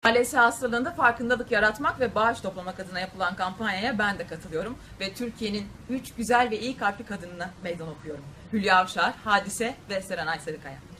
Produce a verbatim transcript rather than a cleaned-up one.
A L S hastalığında farkındalık yaratmak ve bağış toplamak adına yapılan kampanyaya ben de katılıyorum ve Türkiye'nin üç güzel ve iyi kalpli kadınına meydan okuyorum. Hülya Avşar, Hadise ve Serenay Sarıkaya.